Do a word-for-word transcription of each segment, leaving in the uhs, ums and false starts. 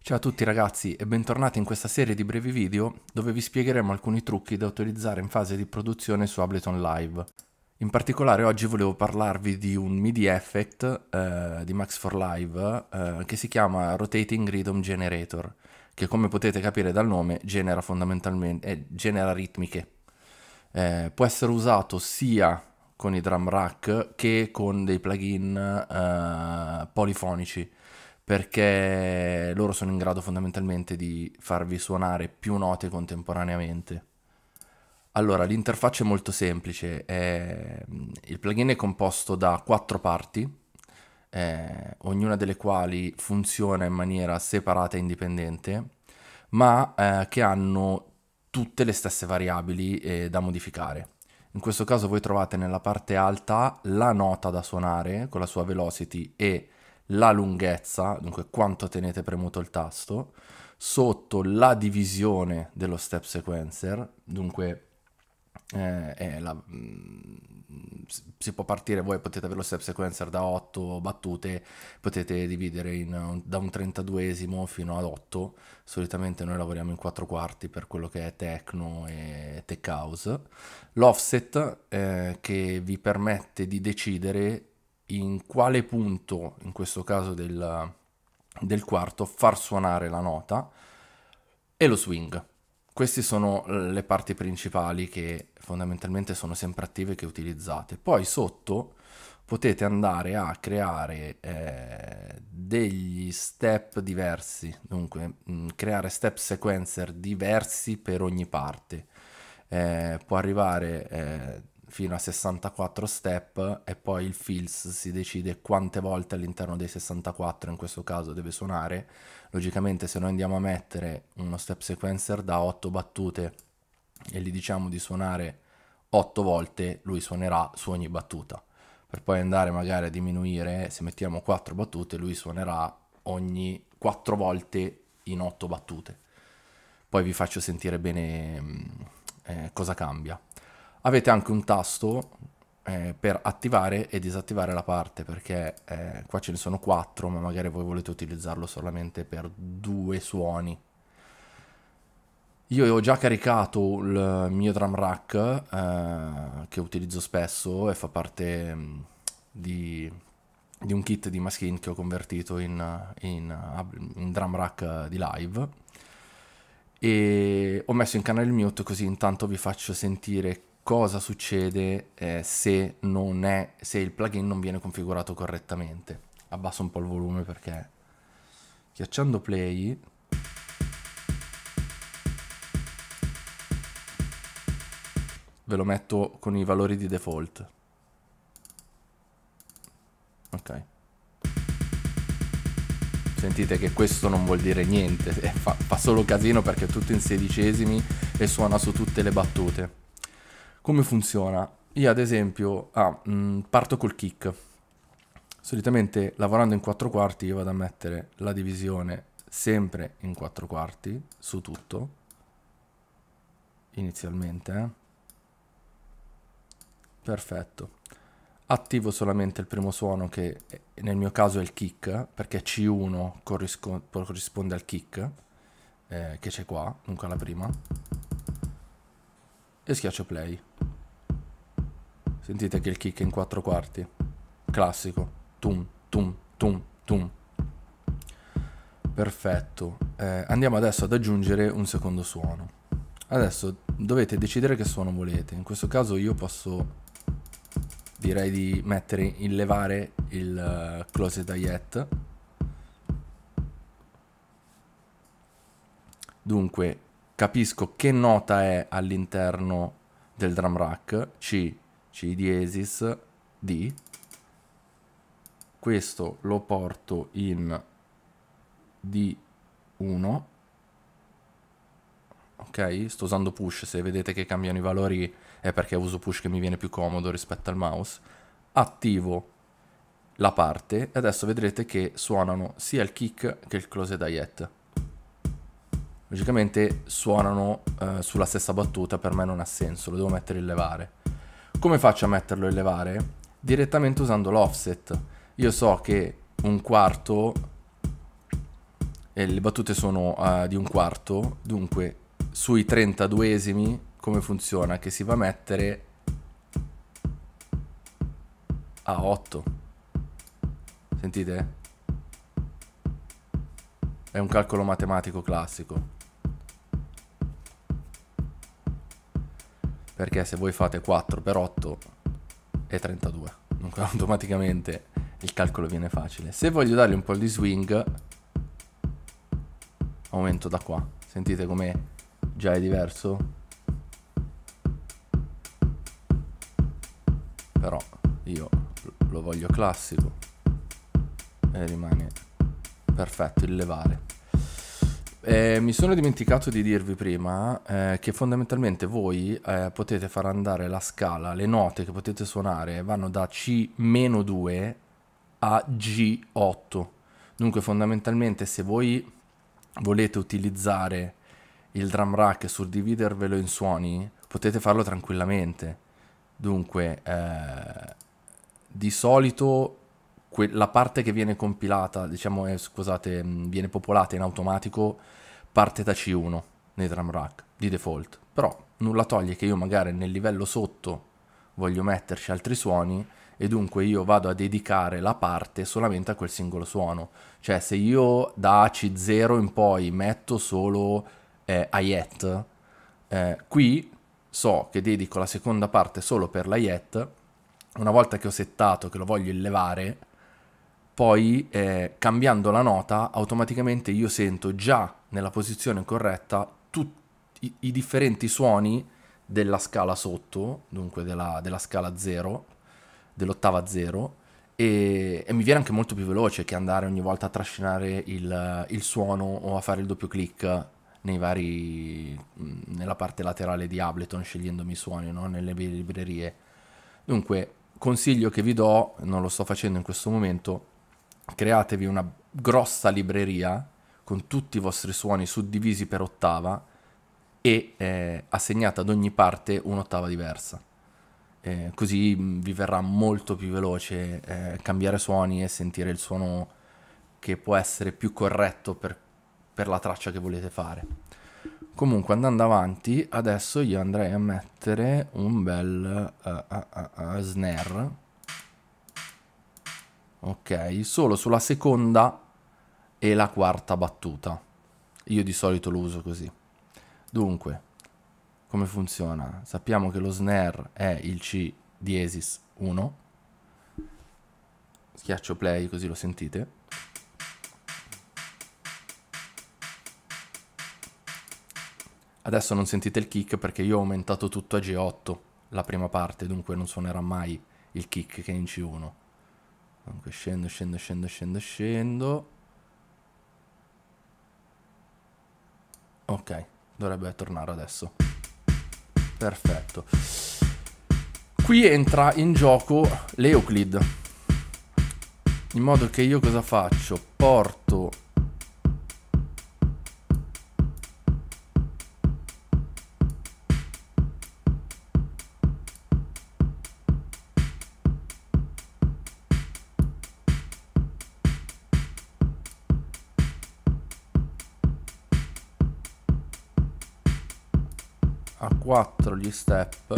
Ciao a tutti ragazzi e bentornati in questa serie di brevi video dove vi spiegheremo alcuni trucchi da utilizzare in fase di produzione su Ableton Live. In particolare oggi volevo parlarvi di un MIDI effect eh, di Max for Live eh, che si chiama Rotating Rhythm Generator, che come potete capire dal nome genera fondamentalmente eh, genera ritmiche. Eh, può essere usato sia con i drum rack che con dei plugin eh, polifonici, perché loro sono in grado fondamentalmente di farvi suonare più note contemporaneamente. Allora, l'interfaccia è molto semplice, è- il plugin è composto da quattro parti, eh, ognuna delle quali funziona in maniera separata e indipendente, ma eh, che hanno tutte le stesse variabili eh, da modificare. In questo caso voi trovate nella parte alta la nota da suonare con la sua velocity e la lunghezza, dunque quanto tenete premuto il tasto, sotto la divisione dello step sequencer, dunque eh, è la, mm, si può partire, voi potete avere lo step sequencer da otto battute, potete dividere in, da un trentaduesimo fino ad otto, solitamente noi lavoriamo in quattro quarti per quello che è techno e tech house. L'offset eh, che vi permette di decidere in quale punto, in questo caso del, del quarto, far suonare la nota, e lo swing. Queste sono le parti principali che fondamentalmente sono sempre attive, che utilizzate. Poi sotto potete andare a creare eh, degli step diversi, dunque mh, creare step sequencer diversi per ogni parte. Eh, può arrivare eh, fino a sessantaquattro step e poi il fills si decide quante volte all'interno dei sessantaquattro in questo caso deve suonare. Logicamente se noi andiamo a mettere uno step sequencer da otto battute e gli diciamo di suonare otto volte, lui suonerà su ogni battuta. Per poi andare magari a diminuire, se mettiamo quattro battute, lui suonerà ogni quattro volte in otto battute. Poi vi faccio sentire bene eh, cosa cambia. Avete anche un tasto eh, per attivare e disattivare la parte, perché eh, qua ce ne sono quattro, ma magari voi volete utilizzarlo solamente per due suoni. Io ho già caricato il mio drum rack eh, che utilizzo spesso e fa parte mh, di, di un kit di Maskin che ho convertito in, in, in drum rack di live, e ho messo in canale mute, così intanto vi faccio sentire cosa succede eh, se, non è, se il plugin non viene configurato correttamente. Abbasso un po' il volume perché schiacciando play ve lo metto con i valori di default. Ok. Sentite che questo non vuol dire niente, fa, fa solo casino perché è tutto in sedicesimi e suona su tutte le battute. Come funziona? Io ad esempio ah, mh, parto col kick. Solitamente lavorando in quattro quarti io vado a mettere la divisione sempre in quattro quarti su tutto, inizialmente. Eh? Perfetto. Attivo solamente il primo suono, che nel mio caso è il kick, perché C uno corrisponde al kick eh, che c'è qua, dunque alla prima, e schiaccio play. Sentite che il kick è in quattro quarti, classico, tum tum tum tum. Perfetto. Eh, andiamo adesso ad aggiungere un secondo suono. Adesso dovete decidere che suono volete. In questo caso io posso, direi di mettere in levare il uh, closed hi-hat. Dunque capisco che nota è all'interno del drum rack: C, C diesis, D. Questo lo porto in D uno. Ok, sto usando push, se vedete che cambiano i valori è perché uso push, che mi viene più comodo rispetto al mouse. Attivo la parte e adesso vedrete che suonano sia il kick che il closed hi-hat. Logicamente suonano eh, sulla stessa battuta, per me non ha senso, lo devo mettere in levare. Come faccio a metterlo in levare? Direttamente usando l'offset. Io so che un quarto e le battute sono uh, di un quarto, dunque sui trentaduesimi come funziona? Che si va a mettere a otto. Sentite? È un calcolo matematico classico. Perché se voi fate quattro per otto è trentadue. Dunque automaticamente il calcolo viene facile. Se voglio dargli un po' di swing, aumento da qua. Sentite com'è? Già è diverso? Però io lo voglio classico e rimane perfetto il levare. Eh, mi sono dimenticato di dirvi prima eh, che fondamentalmente voi eh, potete far andare la scala, le note che potete suonare vanno da C meno due a G otto. Dunque fondamentalmente se voi volete utilizzare il drum rack e suddividervelo in suoni, potete farlo tranquillamente. Dunque eh, di solito la parte che viene compilata, diciamo, eh, scusate, viene popolata in automatico, parte da C uno nei drum rack di default. Però nulla toglie che io magari nel livello sotto voglio metterci altri suoni e dunque io vado a dedicare la parte solamente a quel singolo suono. Cioè se io da C zero in poi metto solo eh, hi-hat, eh, qui so che dedico la seconda parte solo per la hi-hat. Una volta che ho settato che lo voglio elevare, poi eh, cambiando la nota automaticamente io sento già nella posizione corretta tutti i, i differenti suoni della scala sotto, dunque della, della scala zero, dell'ottava zero, e, e mi viene anche molto più veloce che andare ogni volta a trascinare il, il suono o a fare il doppio clic nei vari, nella parte laterale di Ableton scegliendomi i suoni, no? Nelle librerie. Dunque consiglio che vi do, non lo sto facendo in questo momento, createvi una grossa libreria con tutti i vostri suoni suddivisi per ottava e eh, assegnate ad ogni parte un'ottava diversa. Eh, così vi verrà molto più veloce eh, cambiare suoni e sentire il suono che può essere più corretto per, per la traccia che volete fare. Comunque andando avanti, adesso io andrei a mettere un bel uh, uh, uh, uh, snare. Ok, solo sulla seconda e la quarta battuta. Io di solito lo uso così. Dunque, come funziona? Sappiamo che lo snare è il C diesis uno. Schiaccio play così lo sentite. Adesso non sentite il kick perché io ho aumentato tutto a G otto, la prima parte, dunque non suonerà mai il kick che è in C uno. Dunque scendo, scendo, scendo, scendo, scendo. Ok, dovrebbe tornare adesso. Perfetto. Qui entra in gioco l'Euclid. In modo che io cosa faccio? Porto a quattro gli step,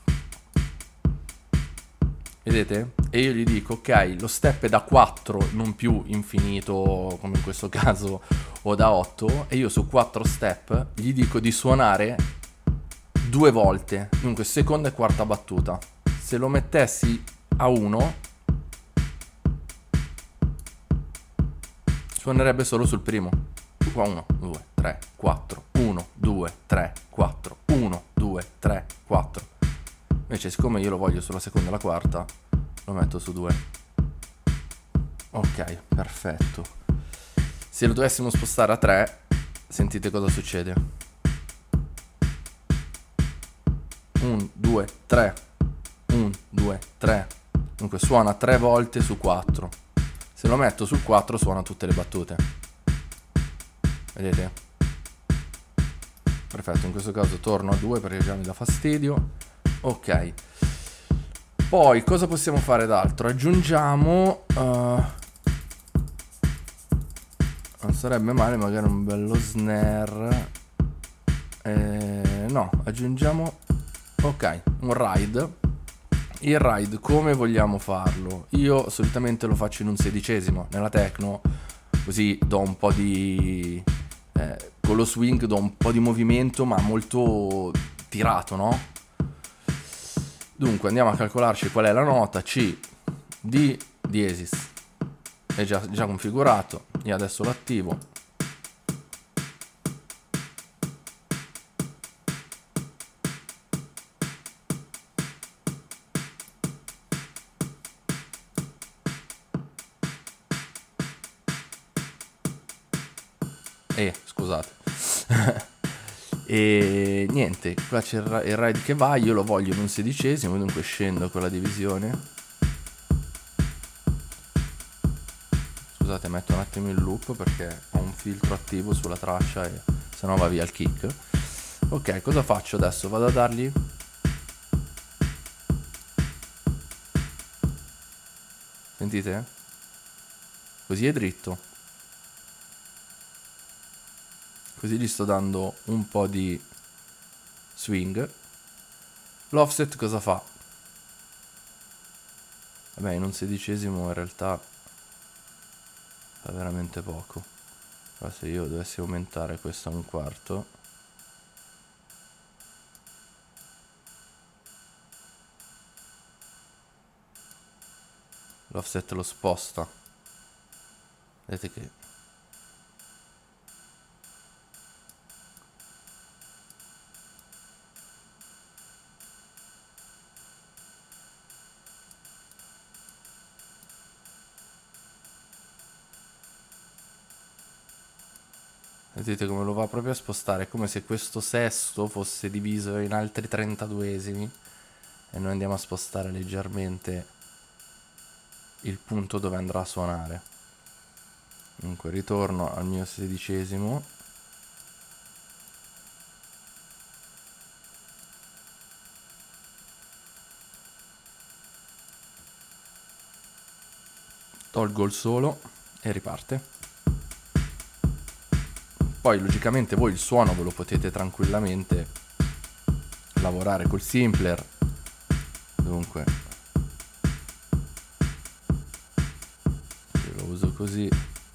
vedete? E io gli dico ok, lo step è da quattro, non più infinito come in questo caso, o da otto, e io su quattro step gli dico di suonare due volte, dunque seconda e quarta battuta. Se lo mettessi a uno suonerebbe solo sul primo. uno, due, tre, quattro, uno, due, tre, quattro, uno, due, tre, quattro. Invece siccome io lo voglio sulla seconda e la quarta, lo metto su due. Ok, perfetto. Se lo dovessimo spostare a tre, sentite cosa succede. uno, due, tre, uno, due, tre. Dunque suona tre volte su quattro. Se lo metto sul quattro suona tutte le battute. Vedete? Perfetto, in questo caso torno a due perché già mi dà fastidio. Ok. Poi cosa possiamo fare d'altro? Aggiungiamo uh... Non sarebbe male magari un bello snare. Eh, no, aggiungiamo, ok, un ride. Il ride come vogliamo farlo? Io solitamente lo faccio in un sedicesimo nella techno, così do un po' di eh, con lo swing do un po' di movimento, ma molto tirato, no? Dunque andiamo a calcolarci qual è la nota. C, D, diesis. È già, già configurato. Io adesso lo attivo. Eh, scusate. E niente, qua c'è il ride che va, io lo voglio in un sedicesimo, dunque scendo con la divisione. Scusate, metto un attimo il loop perché ho un filtro attivo sulla traccia e sennò va via il kick. Ok, cosa faccio adesso? Vado a dargli sentite? Così è dritto. Così gli sto dando un po' di swing. L'offset cosa fa? Vabbè, in un sedicesimo in realtà fa veramente poco. Però se io dovessi aumentare questo a un quarto, l'offset lo sposta. Vedete che vedete come lo va proprio a spostare, è come se questo sesto fosse diviso in altri trentaduesimi e noi andiamo a spostare leggermente il punto dove andrà a suonare. Dunque ritorno al mio sedicesimo. Tolgo il solo e riparte. Poi logicamente voi il suono ve lo potete tranquillamente lavorare col simpler. Dunque io lo uso così.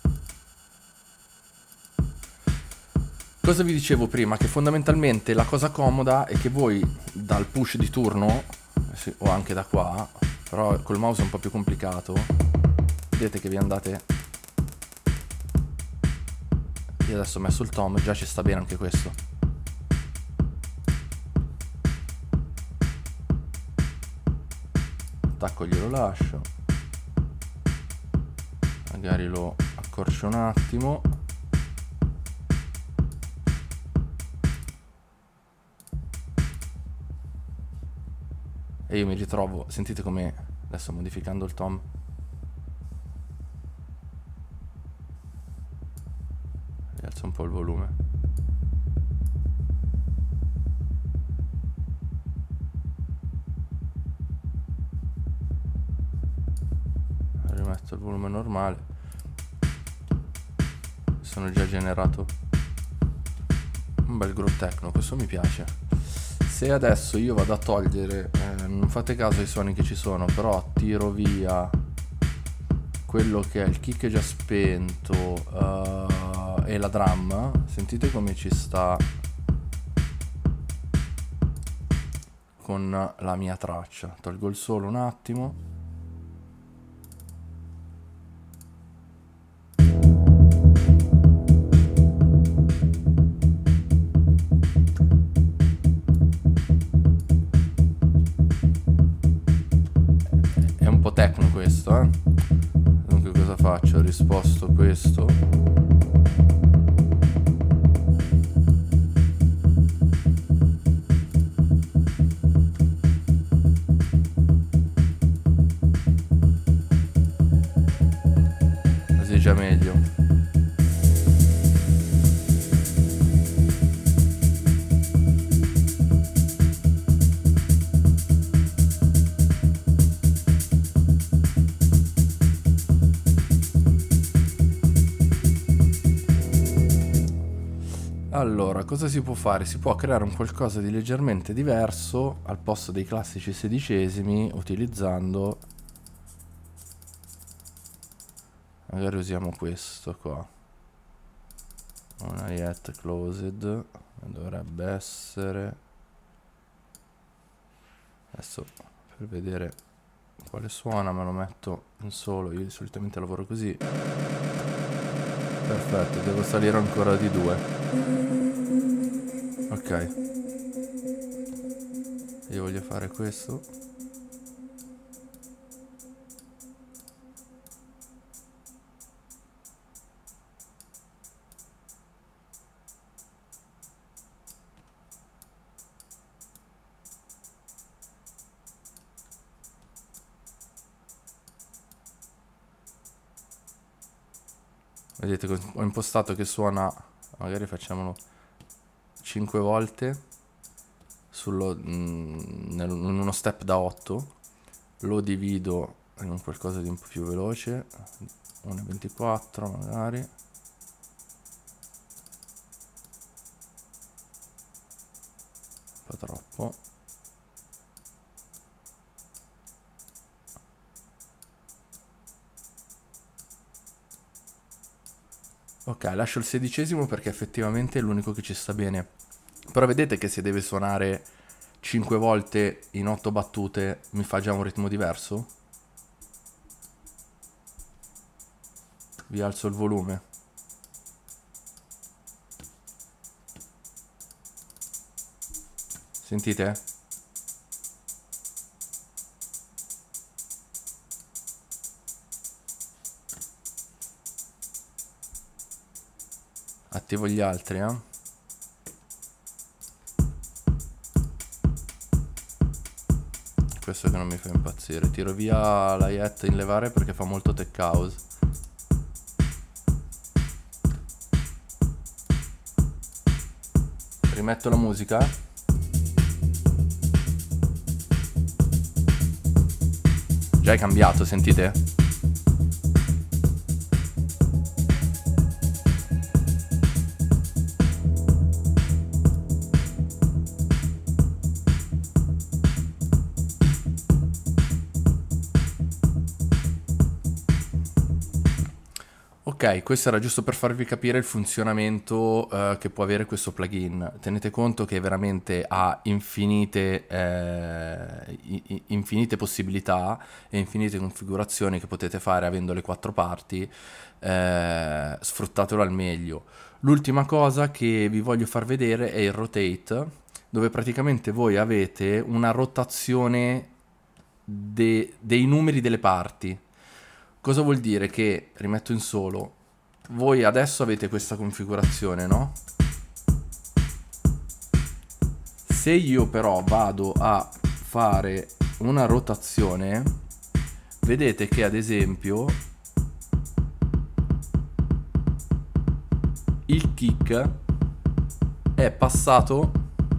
Cosa vi dicevo prima? Che fondamentalmente la cosa comoda è che voi dal push di turno, o anche da qua, però col mouse è un po' più complicato, vedete che vi andate. Io adesso ho messo il tom, già ci sta bene anche questo. Attacco glielo lascio. Magari lo accorcio un attimo. E io mi ritrovo, sentite come adesso modificando il tom. Rialzo un po' il volume. Rimetto il volume normale. Sono già generato un bel groove techno, questo mi piace. Se adesso io vado a togliere, eh, non fate caso ai suoni che ci sono, però tiro via quello che è il kick già spento uh, e la drum, sentite come ci sta con la mia traccia. Tolgo il solo un attimo. È un po' techno questo, eh? Dunque cosa faccio? Risposto questo. Così è già meglio. Allora, cosa si può fare? Si può creare un qualcosa di leggermente diverso al posto dei classici sedicesimi utilizzando... Magari usiamo questo qua. Una yet closed. Dovrebbe essere... Adesso per vedere quale suona me lo metto in solo. Io solitamente lavoro così. Perfetto, devo salire ancora di due. Ok. Io voglio fare questo. Vedete, ho impostato che suona, magari facciamolo cinque volte sullo, mm, nel, in uno step da otto. Lo divido in un qualcosa di un po' più veloce, uno virgola ventiquattro magari. Un po' troppo. Ok, lascio il sedicesimo perché effettivamente è l'unico che ci sta bene. Però vedete che se deve suonare cinque volte in otto battute mi fa già un ritmo diverso? Vi alzo il volume. Sentite? Attivo gli altri, eh? Questo che non mi fa impazzire. Tiro via la yet in levare perché fa molto tech house. Rimetto la musica. Già è cambiato, sentite? Ok, questo era giusto per farvi capire il funzionamento uh, che può avere questo plugin. Tenete conto che veramente ha infinite, eh, infinite possibilità e infinite configurazioni che potete fare avendo le quattro parti. Eh, sfruttatelo al meglio. L'ultima cosa che vi voglio far vedere è il rotate, dove praticamente voi avete una rotazione de- dei numeri delle parti. Cosa vuol dire? Che, rimetto in solo, voi adesso avete questa configurazione, no? Se io però vado a fare una rotazione, vedete che ad esempio il kick è passato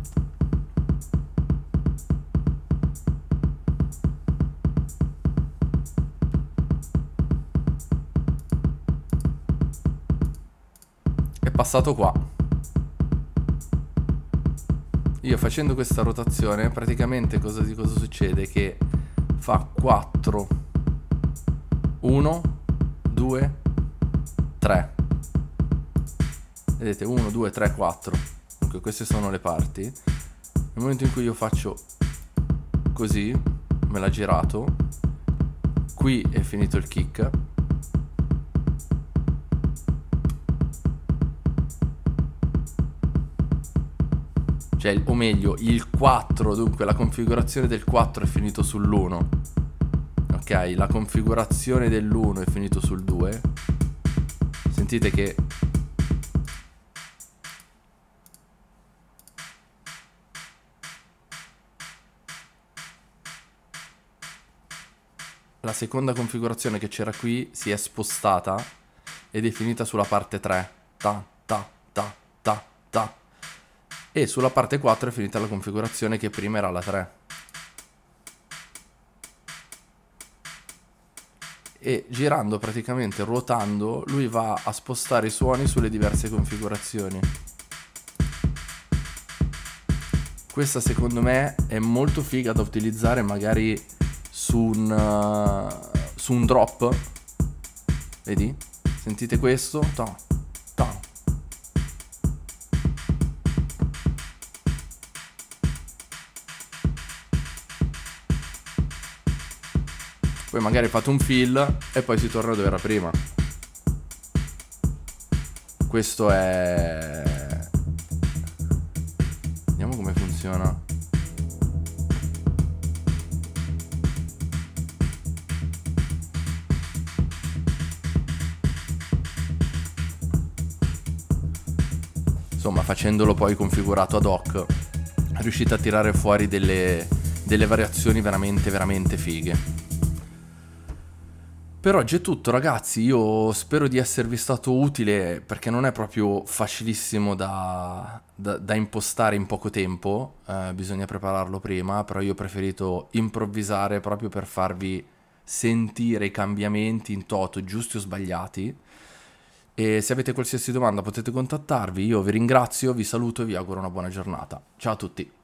passato qua. Io facendo questa rotazione praticamente cosa, cosa succede? Che fa quattro, uno, due, tre. Vedete, uno, due, tre, quattro. Dunque queste sono le parti. Nel momento in cui io faccio così, me l'ha girato, qui è finito il kick. Cioè, o meglio, il quattro, dunque la configurazione del quattro è finito sull'uno. Ok, la configurazione dell'uno è finito sul due. Sentite che la seconda configurazione che c'era qui si è spostata ed è finita sulla parte tre. Ta, ta, ta, ta, ta. E sulla parte quattro è finita la configurazione che prima era la tre. E girando, praticamente ruotando, lui va a spostare i suoni sulle diverse configurazioni. Questa secondo me è molto figa da utilizzare magari su un, uh, su un drop. Vedi? Sentite questo? Ta, ta. Poi magari fate un fill e poi si torna dove era prima. Questo è... Vediamo come funziona. Insomma, facendolo poi configurato ad hoc, riuscite a tirare fuori delle, delle variazioni veramente, veramente fighe. Per oggi è tutto ragazzi, io spero di esservi stato utile perché non è proprio facilissimo da, da, da impostare in poco tempo, eh, bisogna prepararlo prima, però io ho preferito improvvisare proprio per farvi sentire i cambiamenti in toto, giusti o sbagliati. E se avete qualsiasi domanda potete contattarvi, io vi ringrazio, vi saluto e vi auguro una buona giornata. Ciao a tutti!